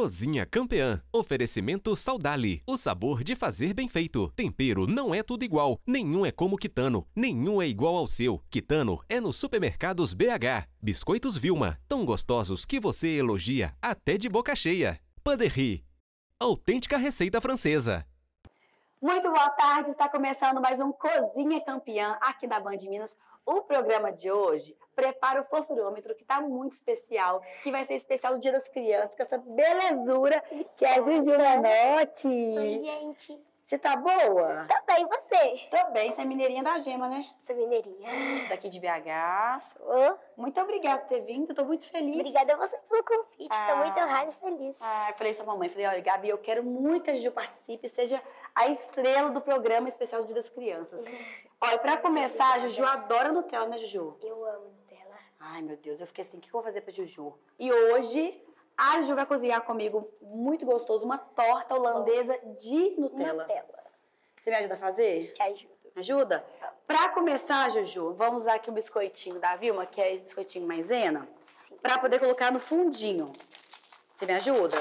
Cozinha Campeã. Oferecimento Saudali. O sabor de fazer bem feito. Tempero não é tudo igual. Nenhum é como Quitano. Nenhum é igual ao seu. Quitano é nos supermercados BH. Biscoitos Vilma. Tão gostosos que você elogia até de boca cheia. Paderri. Autêntica receita francesa. Muito boa tarde. Está começando mais um Cozinha Campeã aqui da Band Minas. O programa de hoje prepara o fofurômetro, que está muito especial, que vai ser especial do Dia das Crianças, com essa belezura que é a Juju Menotti. Oi, gente. Você tá boa? Tô bem, você? Tô bem, você é mineirinha da Gema, né? Sou mineirinha. Daqui de BH. Sou. Muito obrigada por ter vindo, tô muito feliz. Obrigada a você pelo convite, tô muito honrada e feliz. Eu falei pra mamãe, falei, olha, Gabi, eu quero muito que a Juju participe, seja a estrela do programa especial do Dia das Crianças. Olha, pra começar, a Juju adora Nutella, né, Juju? Eu amo Nutella. Ai, meu Deus, eu fiquei assim, o que eu vou fazer pra Juju? E hoje, a Juju vai cozinhar comigo, muito gostoso, uma torta holandesa de Nutella. Você me ajuda a fazer? Te ajudo. Me ajuda? Pra começar, Juju, vamos usar aqui o biscoitinho da Vilma, que é esse biscoitinho maisena, pra poder colocar no fundinho. Você me ajuda?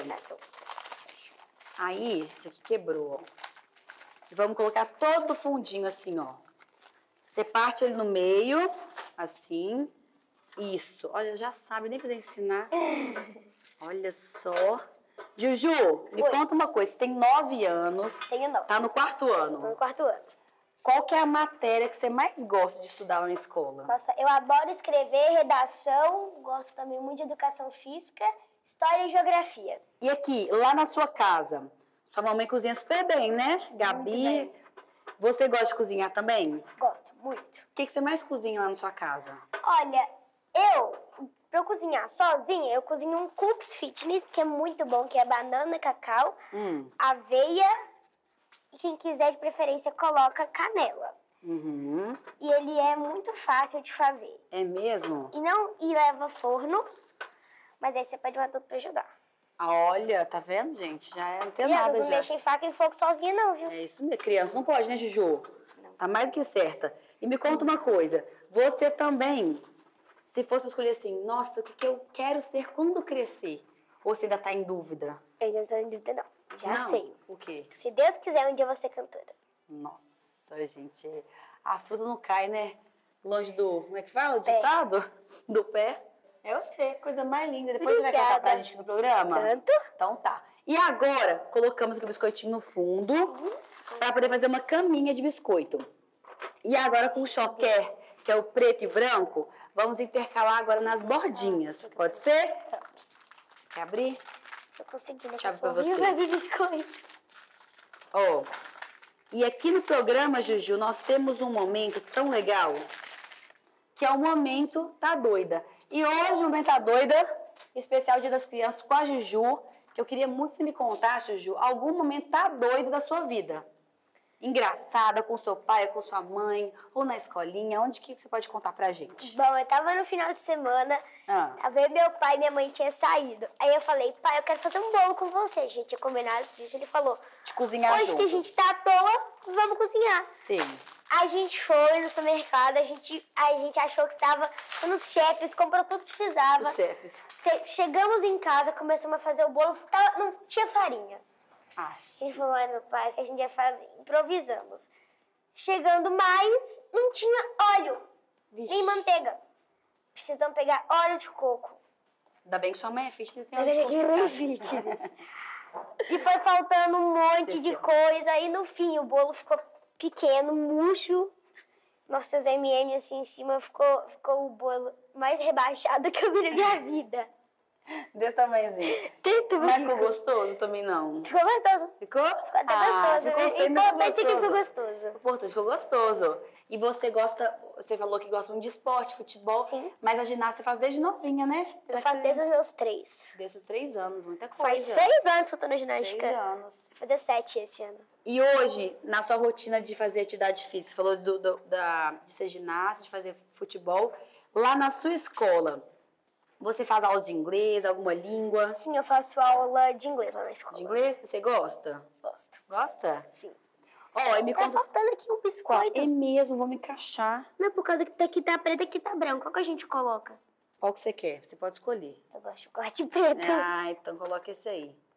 Aí, esse aqui quebrou, ó. E vamos colocar todo o fundinho assim, ó. Você parte ele no meio, assim. Isso. Olha, já sabe, nem precisa ensinar. Olha só. Juju, me conta uma coisa. Você tem 9 anos. Tenho 9. Tá no 4º ano. Tô no 4º ano. Qual que é a matéria que você mais gosta de estudar lá na escola? Nossa, eu adoro escrever, redação, gosto também muito de educação física, história e geografia. E aqui, lá na sua casa, sua mamãe cozinha super bem, né? Gabi, Muito bem. Você gosta de cozinhar também? Gosto muito. O que você mais cozinha lá na sua casa? Olha, pra eu cozinhar sozinha, eu cozinho um Cooks Fitness, que é muito bom, que é banana, cacau, aveia e quem quiser de preferência coloca canela. E ele é muito fácil de fazer. É mesmo? E leva forno, mas aí você pede um adulto pra ajudar. Olha, tá vendo, gente? Já não tem Crianças nada não já. mexem em faca e fogo sozinha não, viu? É isso mesmo. Criança não pode, né, Juju? Não. Tá mais do que certa. E me conta uma coisa. Você também, se fosse pra escolher assim, nossa, o que eu quero ser quando crescer? Ou você ainda tá em dúvida? Eu não tô em dúvida, não. Já Não? sei. O quê? Se Deus quiser, um dia eu vou ser cantora. Nossa, gente. A fruta não cai, né? Longe do... Como é que fala? O Pé. ditado? Do pé. É você, coisa mais linda. Depois você vai contar pra gente aqui no programa? Tanto? Então tá. E agora, colocamos aqui o biscoitinho no fundo para poder fazer uma caminha de biscoito. E agora com o choquer, que é o preto e branco, vamos intercalar agora nas bordinhas. Pode ser? Quer abrir? Se eu conseguir, né? Deixa eu Que eu abrir sou pra você. viva de biscoito. Ó. E aqui no programa, Juju, nós temos um momento tão legal, que é o Momento Tá Doida. E hoje o Momento Tá Doida, especial Dia das Crianças com a Juju, que eu queria muito que você me contasse, Juju, algum momento tá doido da sua vida. Engraçada, com seu pai, com sua mãe, ou na escolinha, onde que você pode contar pra gente? Bom, eu tava no final de semana, tava eu, meu pai e minha mãe tinha saído. Aí eu falei, pai, eu quero fazer um bolo com você. A gente tinha combinado disso. Ele falou, De cozinhar hoje que a juntos. gente tá à toa, vamos cozinhar. Sim. A gente foi no supermercado, a gente achou que tava nos chefes, comprou tudo que precisava. Os chefes. Chegamos em casa, começamos a fazer o bolo, não tinha farinha. Ai. A gente falou, ai meu pai, que a gente ia fazer. Improvisamos. Chegando mais, não tinha óleo, Vixe. nem manteiga. Precisamos pegar óleo de coco. Ainda bem que sua mãe é fitness, tem Mas onde é que não é fitness. E foi faltando um monte de coisa. E no fim, o bolo ficou pequeno, murcho. Nossas M&M assim em cima, ficou o bolo mais rebaixado que eu vi na minha vida. Desse tamanhozinho. Tento, Mas ficou gostoso também, não? Ficou gostoso. Ficou? Ficou até gostoso. Ficou Né? sempre Importante é que ficou gostoso. gostoso. Importante, ficou gostoso. E você gosta, você falou que gosta muito de esporte, futebol. Sim. Mas a ginástica você faz desde novinha, né? Eu faço desde os meus 3. Desde os 3 anos, muita Faz coisa. 6 anos que eu tô na ginástica. 6 anos. Vou fazer 7 esse ano. E hoje, na sua rotina de fazer atividade física, você falou de ser ginasta, de fazer futebol, lá na sua escola, você faz aula de inglês, alguma língua? Sim, eu faço aula de inglês lá na escola. De inglês? Você gosta? Gosto. Gosta? Sim. Ó, e me Tá conta... faltando aqui um biscoito. É mesmo, vou me encaixar. Não é por causa que aqui tá preto e aqui tá branco. Qual que a gente coloca? Qual que você quer? Você pode escolher. Eu gosto de chocolate preto. Ah, então coloca esse aí.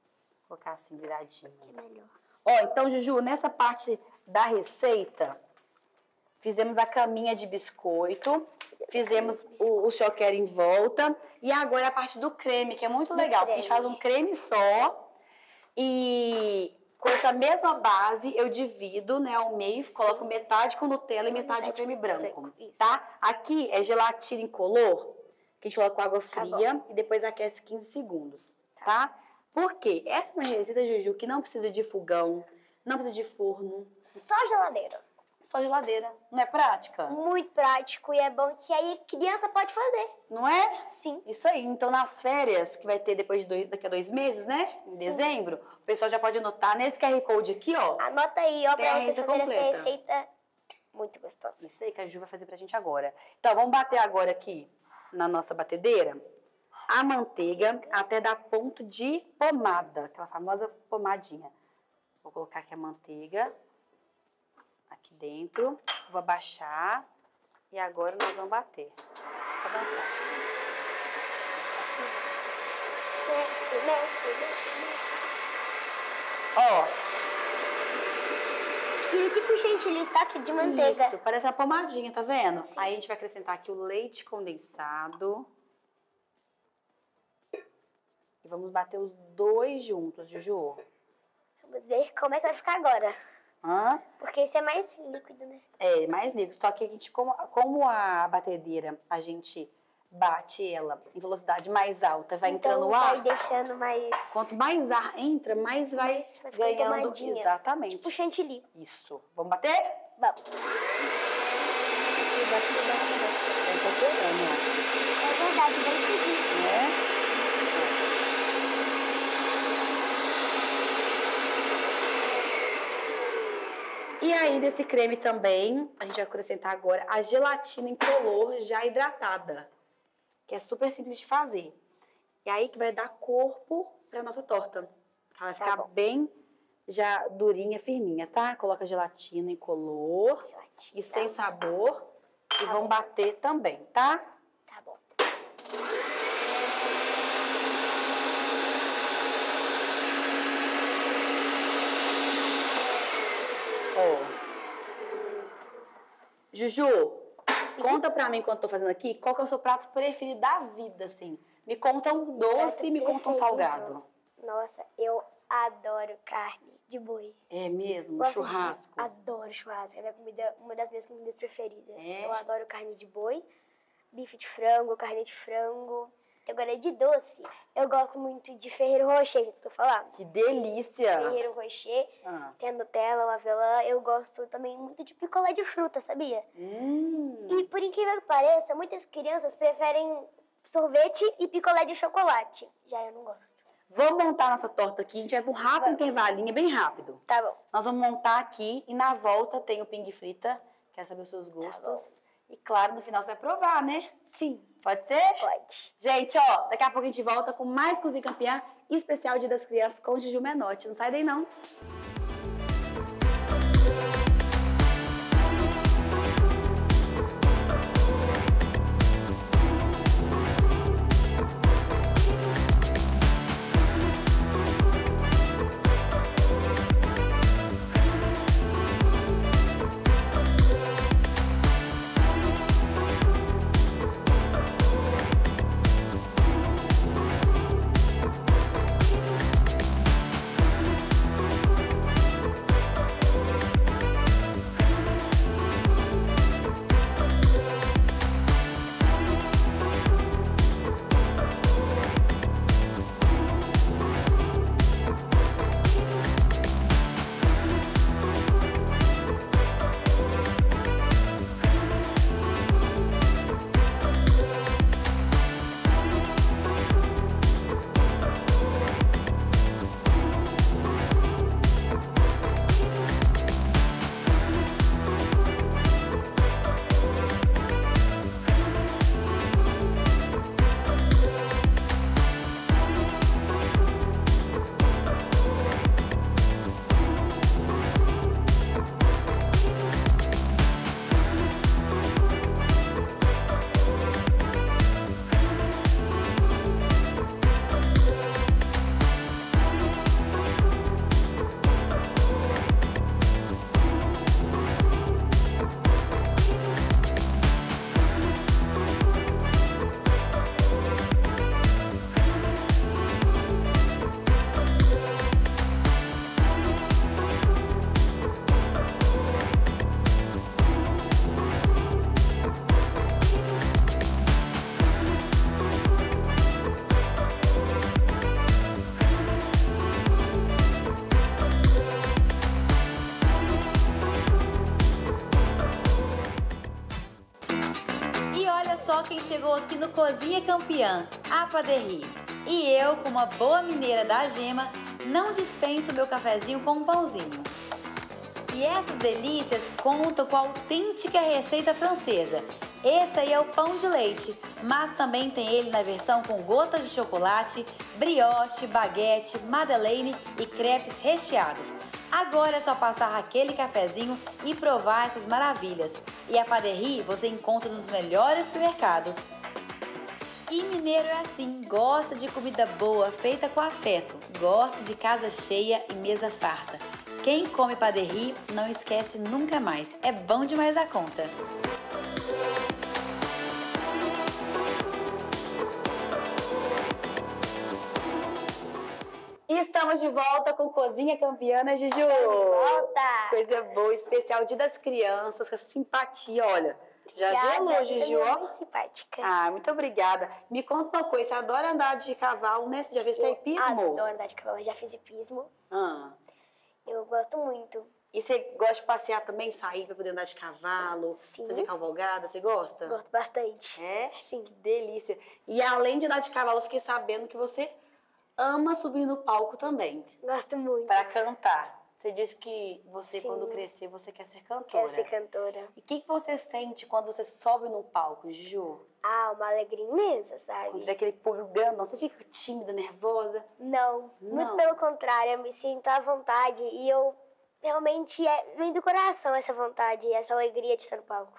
Vou colocar assim, viradinho. Que é melhor. Ó, então, Juju, nessa parte da receita, fizemos a caminha de biscoito, fizemos o choquer em volta, e agora a parte do creme, que é muito legal, porque a gente faz um creme só, e com essa mesma base eu divido, né, ao meio, coloco metade com Nutella e metade de creme branco, tá? Aqui é gelatina incolor, que a gente coloca com água fria e depois aquece 15 segundos, tá? Por quê? Essa é uma receita, Juju, que não precisa de fogão, não precisa de forno. Só geladeira. Só geladeira. Não é prática? Muito prático e é bom que aí criança pode fazer. Não é? Sim. Isso aí. Então, nas férias, que vai ter daqui a 2 meses, né? Em dezembro, o pessoal já pode anotar nesse QR Code aqui, ó. Anota aí, ó, Tem a pra você receita fazer completa. essa receita muito gostosa. Isso aí que a Ju vai fazer pra gente agora. Então, vamos bater agora aqui na nossa batedeira a manteiga até dar ponto de pomada, aquela famosa pomadinha. Vou colocar aqui a manteiga aqui dentro, vou abaixar e agora nós vamos bater. Vou avançar. Mexe, mexe, mexe, mexe. Ó, E tipo chantilly, só que de manteiga. isso, parece uma pomadinha, tá vendo? Sim. Aí a gente vai acrescentar aqui o leite condensado. E vamos bater os dois juntos, Juju. Vamos ver como é que vai ficar agora. Hã? Porque esse é mais líquido, né? É, mais líquido. Só que a gente, como a batedeira, a gente bate ela em velocidade mais alta, vai entrando o ar. Vai deixando mais... Quanto mais ar entra, mais vai ficar ganhando. engomadinha. Exatamente. Tipo chantilly. Isso. Vamos bater? Vamos. Eu tô querendo, ó. É verdade, bem seguido. Né? E aí, nesse creme também, a gente vai acrescentar agora a gelatina incolor já hidratada, que é super simples de fazer. E aí que vai dar corpo pra nossa torta. Ela vai ficar bem já durinha, firminha, tá? Coloca a gelatina incolor e sem sabor. E vamos bater também, tá? Tá bom. Ó. Juju, conta pra mim, enquanto eu tô fazendo aqui, qual que é o seu prato preferido da vida, assim? Me conta um doce e me conta um salgado. Nossa, eu adoro carne de boi. É mesmo? Gosto Churrasco? muito. Adoro churrasco. É minha comida, uma das minhas comidas preferidas. É? Eu adoro carne de boi, bife de frango, carne de frango. Agora, de doce, eu gosto muito de Ferrero Rocher, que estou falando. Que delícia! Ferrero Rocher, Ah. tem a Nutella, Lavelã. Eu gosto também muito de picolé de fruta, sabia? E por incrível que pareça, muitas crianças preferem sorvete e picolé de chocolate. Já eu não gosto. Vamos montar nossa torta aqui, a gente vai para um rápido intervalinho, bem rápido. Tá bom. Nós vamos montar aqui e na volta tem o pingue frita. Quero saber os seus gostos. E claro, no final você vai provar, né? Sim. Pode ser? Pode. Gente, ó, daqui a pouco a gente volta com mais Cozinha Campeã, especial Dia das Crianças com Juju Menotti. Não sai daí, não. só quem chegou aqui no Cozinha Campeã, a Paderri. E eu, como uma boa mineira da gema, não dispenso meu cafezinho com um pãozinho. E essas delícias contam com a autêntica receita francesa. Esse aí é o pão de leite, mas também tem ele na versão com gotas de chocolate, brioche, baguete, madeleine e crepes recheados. Agora é só passar aquele cafezinho e provar essas maravilhas. E a Paderri você encontra nos melhores supermercados. E mineiro é assim, gosta de comida boa, feita com afeto. Gosta de casa cheia e mesa farta. Quem come Paderri não esquece nunca mais. É bom demais a conta. E estamos de volta com Cozinha Campeã, né, Juju? Volta! Coisa boa, especial Dia das Crianças, com simpatia, olha. Já gelou, Juju, ó. Muito simpática. Ah, muito obrigada. Me conta uma coisa, você adora andar de cavalo, né? Você já fez hipismo? Eu adoro andar de cavalo, eu já fiz hipismo. Ah. Eu gosto muito. E você gosta de passear também, sair pra poder andar de cavalo? Sim. Fazer cavalgada, você gosta? Gosto bastante. É? Sim. Que delícia. E além de andar de cavalo, eu fiquei sabendo que você ama subir no palco também, Gosto muito. para cantar. Você disse que você, Sim. quando crescer, você quer ser cantora. Quero ser cantora. E o que você sente quando você sobe no palco, Juju? Ah, uma alegria imensa, Quando sabe? você vê aquele público grandão, você fica tímida, nervosa? Não, muito Não. pelo contrário, eu me sinto à vontade e eu realmente vem do coração essa vontade e essa alegria de estar no palco.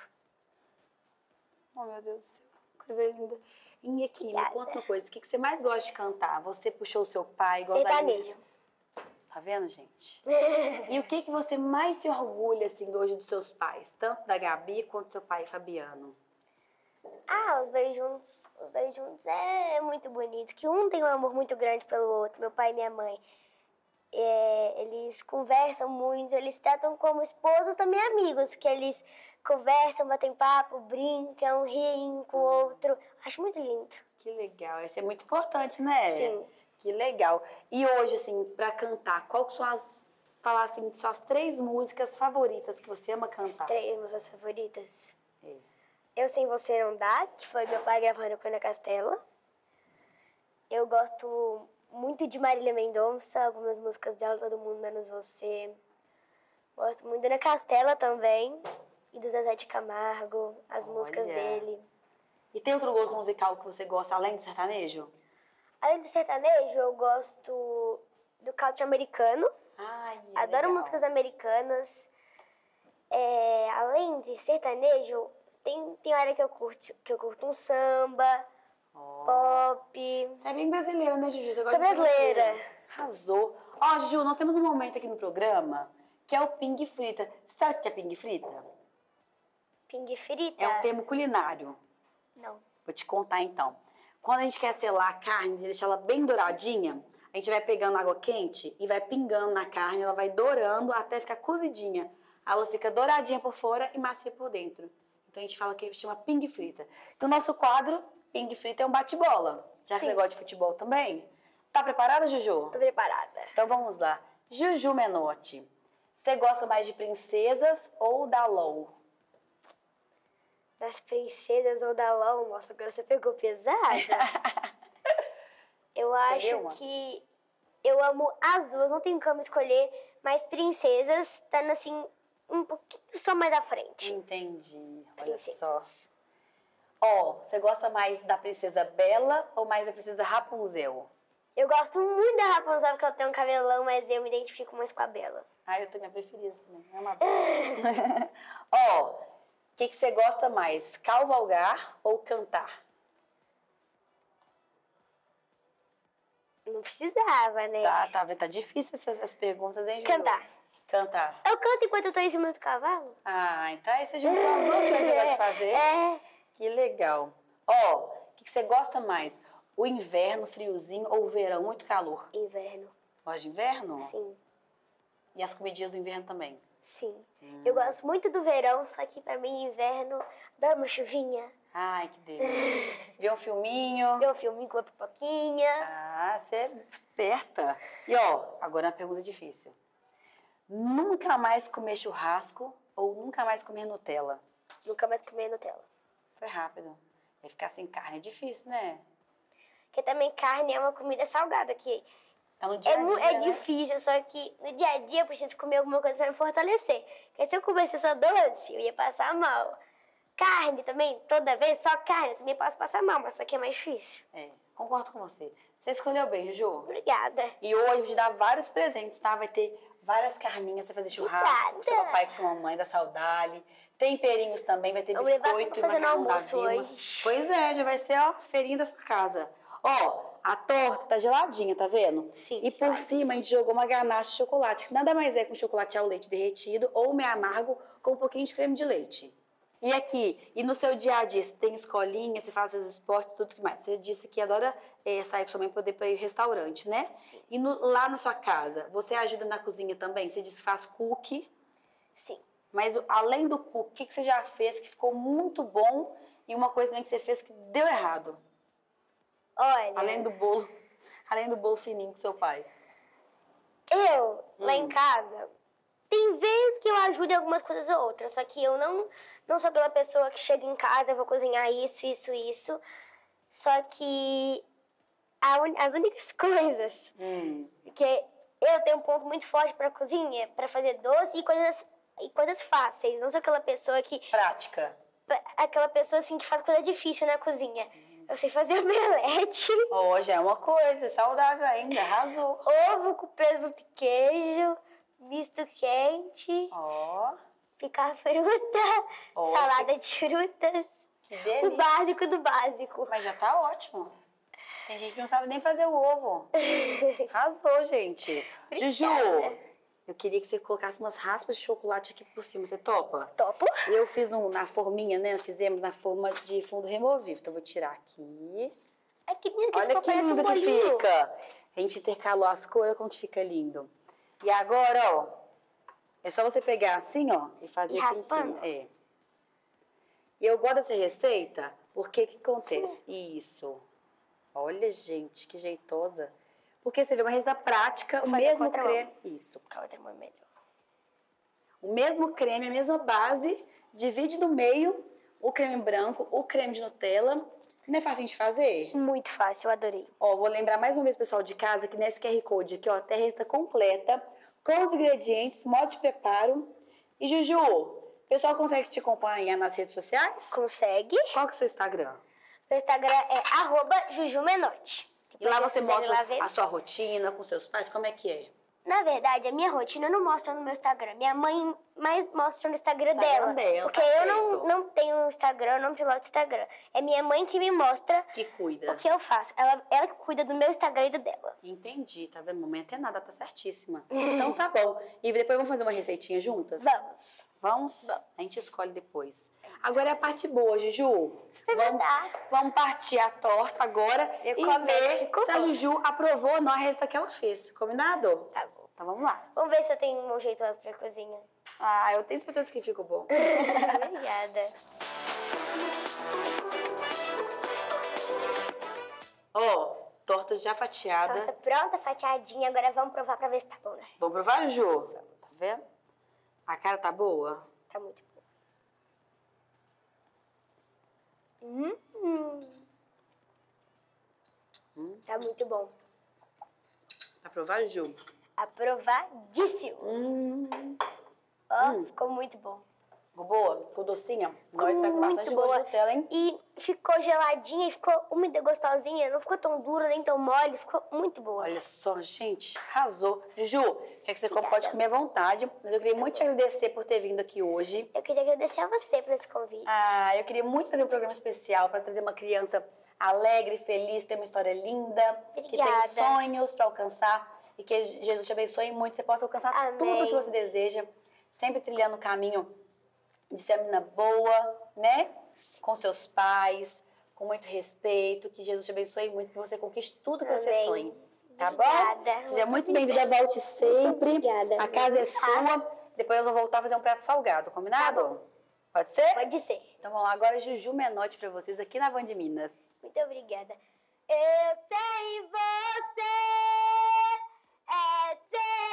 Oh, meu Deus do céu, coisa linda. E aqui, me Obrigada. conta uma coisa, o que você mais gosta de cantar? Você puxou o seu pai, gosta da Sertanejo. Tá vendo, gente? E o que você mais se orgulha, assim, hoje dos seus pais? Tanto da Gabi quanto do seu pai, Fabiano. Ah, os dois juntos é muito bonito, que um tem um amor muito grande pelo outro, meu pai e minha mãe. Eles conversam muito, eles tratam como esposos também amigos, que eles conversam, batem papo, brincam, riem um com o outro. Acho muito lindo. Que legal, isso é muito importante, né? Sim. Que legal. E hoje, assim, pra cantar, qual que são falar assim, suas 3 músicas favoritas que você ama As cantar? 3 músicas favoritas. É. Eu Sem Você Não Dá, que foi meu pai gravando com a Ana Castela. Eu gosto muito de Marília Mendonça, algumas músicas dela, Todo Mundo Menos Você. Gosto muito da Ana Castela também, e do Zezé de Camargo, as músicas Olha. dele. E tem outro gosto musical que você gosta, além do sertanejo? Além do sertanejo, eu gosto do country americano. Ai, Adoro legal. músicas americanas. Além de sertanejo, tem hora que eu curto um samba, pop. Você é bem brasileira, né, Juju? Você gosta Sou de brasileira. brasileira. Arrasou. Ó, Juju, nós temos um momento aqui no programa que é o Ping Frita. Você sabe o que é Ping Frita? Ping frita? É um termo culinário. Não. Vou te contar então. Quando a gente quer selar a carne, deixar ela bem douradinha, a gente vai pegando água quente e vai pingando na carne, ela vai dourando até ficar cozidinha. Aí ela fica douradinha por fora e macia por dentro. Então a gente fala que chama Ping Frita. E o nosso quadro, Ping Frita, é um bate-bola. Já que Sim. você gosta de futebol também. Tá preparada, Juju? Tô preparada. Então vamos lá. Juju Menotti, você gosta mais de princesas ou da LOL? Das princesas ou da LOL, nossa, agora você pegou pesada. Eu Escolheu acho uma? que eu amo as duas, não tenho como escolher, mas princesas estando assim um pouquinho só mais à frente. Entendi. Olha Princesas. só. Ó, você gosta mais da princesa Bela ou mais da princesa Rapunzel? Eu gosto muito da Rapunzel porque eu tenho um cabelão, mas eu me identifico mais com a Bela. Ah, eu tenho minha preferida também. É uma Bela. Ó, o que você gosta mais? Cavalgar ou cantar? Não precisava, né? Tá difícil essas perguntas, hein, Juju? Cantar. Cantar. Eu canto enquanto eu tô em cima do cavalo? Ah, então aí você juntou as duas coisas que você gosta de fazer. É. Que legal. Ó, o que você gosta mais? O inverno, friozinho ou o verão, muito calor? Inverno. Gosta de inverno? Sim, E as comidinhas do inverno também? sim. Eu gosto muito do verão, só que pra mim inverno dá uma chuvinha. Ai, que delícia. Ver um filminho. Ver um filminho com uma pipoquinha. Ah, você é esperta. E ó, agora uma pergunta difícil. Nunca mais comer churrasco ou nunca mais comer Nutella? Nunca mais comer Nutella. Foi rápido. Vai ficar sem carne, é difícil, né? Porque também carne é uma comida salgada, que Tá no dia a dia, é né? difícil, só que no dia a dia eu preciso comer alguma coisa pra me fortalecer. Porque se eu comesse só doce, eu ia passar mal. Carne também, toda vez, só carne, eu também posso passar mal, mas só que é mais difícil. É, concordo com você. Você escolheu bem, Juju. Obrigada. E hoje eu vou te dar vários presentes, tá? Vai ter várias carninhas, você fazer churrasco com Obrigada. seu papai e com sua mamãe da Saudade. Temperinhos também, vai ter Vamos levar biscoito tudo e pra fazer no macarrão da almoço Vilma. hoje. Pois é, já vai ser, ó, feirinha da sua casa. Ó, a torta tá geladinha, tá vendo? Sim, E por cima a gente jogou uma ganache de chocolate, que nada mais é que um chocolate ao leite derretido ou meio amargo com um pouquinho de creme de leite. E aqui, e no seu dia a dia, você tem escolinha, você faz seus esportes, tudo que mais. Você disse que adora sair com sua mãe para poder ir para restaurante, né? Sim. E lá na sua casa, você ajuda na cozinha também? Você disse que faz cookie, Sim. mas além do cookie, o que você já fez que ficou muito bom e uma coisa também que você fez que deu errado? Olha, Além do bolo fininho com seu pai. eu, lá em casa, tem vezes que eu ajudo em algumas coisas ou outras, só que eu não sou aquela pessoa que chega em casa, eu vou cozinhar isso. Só que as únicas coisas que eu tenho um ponto muito forte pra cozinha, pra fazer doce e coisas fáceis. Não sou aquela pessoa Prática. aquela pessoa assim que faz coisa difícil na cozinha. Eu sei fazer omelete, Hoje é uma coisa, saudável ainda, arrasou. ovo com presunto e queijo, misto quente, Ó, picar fruta, Ó, salada de frutas. que O delícia. básico do básico. Mas já tá ótimo. Tem gente que não sabe nem fazer o ovo. Arrasou, gente. Obrigada. Juju, eu queria que você colocasse umas raspas de chocolate aqui por cima. Você topa? Topo. Eu fiz na forminha, né? Fizemos na forma de fundo removível. Então, eu vou tirar aqui. É que lindo que Olha ficou, que parece um lindo que bolinho. fica. A gente intercalou as cores, olha como que fica lindo. E agora, ó, é só você pegar assim, ó, e fazer E assim em raspando? cima. É. E eu gosto dessa receita, porque o que acontece? Isso. Olha, gente, que jeitosa. Porque você vê uma receita prática, o fazer mesmo com outra creme. Isso. Com a outra mão é melhor. O mesmo creme, a mesma base, divide no meio o creme branco, o creme de Nutella. Não é fácil de fazer? Muito fácil, eu adorei. Ó, vou lembrar mais uma vez, pessoal de casa, que nesse QR Code aqui, ó, tem a receita completa, com os ingredientes, modo de preparo. E, Juju, o pessoal consegue te acompanhar nas redes sociais? Consegue? Qual que é o seu Instagram? Meu Instagram é @jujumenotti. E lá você Quiserem mostra lá ver. a sua rotina com seus pais, como é que é? Na verdade, a minha rotina eu não mostro no meu Instagram. Minha mãe mais mostra no Instagram Instagram dela. dela, Porque tá eu certo. não tenho Instagram, eu não piloto Instagram. É minha mãe que me mostra Que cuida. o que eu faço. Ela que cuida do meu Instagram e do dela. Entendi, tá vendo? Mamãe até nada, tá certíssima. Então tá bom. E depois vamos fazer uma receitinha juntas? Vamos. Vamos? A gente escolhe depois. Agora é a parte boa, Juju. Vamos partir a torta agora Eu e começo, ver ficou se a bom. Juju aprovou ou não a receita que ela fez. Combinado? Tá bom. Então vamos lá. Vamos ver se eu tenho um jeitoso pra cozinha. Ah, eu tenho certeza que ficou bom. Obrigada. Ó, torta já fatiada. Torta pronta, fatiadinha. Agora vamos provar pra ver se tá bom, né? Vamos provar, Ju? Tá vendo? A cara tá boa? Tá muito bom. Tá muito bom. Tá provado, Ju? Aprovadíssimo. Ó, ficou muito bom. Ficou boa? Ficou docinha? Nós tá com Muito bastante boa. gosto de Nutella, hein? E ficou geladinha e ficou úmida, gostosinha. Não ficou tão dura nem tão mole. Ficou muito boa. Olha só, gente, arrasou. Juju, quer que você pode comer à vontade, mas eu queria muito te agradecer por ter vindo aqui hoje. Eu queria agradecer a você por esse convite. Ah, eu queria muito fazer um programa especial para trazer uma criança alegre, feliz, ter uma história linda, que Obrigada. tem sonhos para alcançar e que Jesus te abençoe muito, você possa alcançar Amém. tudo que você deseja, sempre trilhando o caminho de ser uma menina boa, né? Com seus pais, com muito respeito, que Jesus te abençoe muito, que você conquiste tudo que você Amém. sonha. Tá Obrigada. bom? Seja muito bem-vinda, volte sempre. Obrigada. A casa é sua. Depois eu vou voltar a fazer um prato salgado, combinado? Tá bom. Pode ser? Pode ser. Então vamos lá, agora Juju Menotti pra vocês aqui na Van de Minas. Muito obrigada. Eu sei você é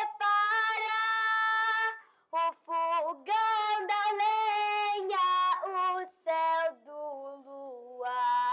separar o fogão da lenha, o céu do luar.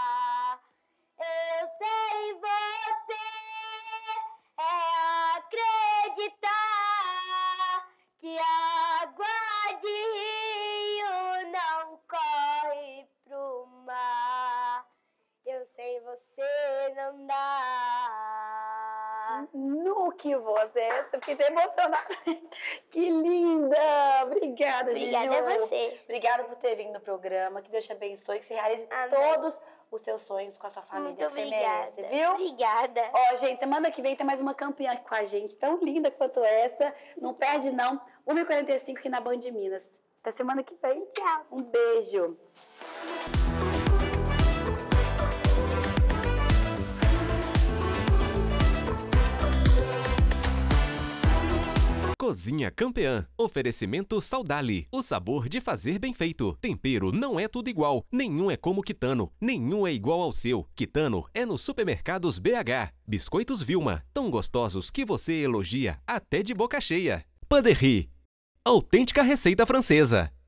que voz é essa? Fiquei até emocionada. Que linda! Obrigada, Juju. Obrigada a você. Obrigada por ter vindo no programa. Que Deus te abençoe, que você realize Amém. todos os seus sonhos com a sua família, Muito que você obrigada. merece, viu? Obrigada. Ó, gente, semana que vem tem mais uma campeã aqui com a gente, tão linda quanto essa. Não perde, não. 1h45 aqui na Band de Minas. Até semana que vem. Tchau. Um beijo. Cozinha Campeã. Oferecimento Saudali. O sabor de fazer bem feito. Tempero não é tudo igual. Nenhum é como Quitano. Nenhum é igual ao seu. Quitano é no Supermercados BH. Biscoitos Vilma. Tão gostosos que você elogia até de boca cheia. Paderri. Autêntica receita francesa.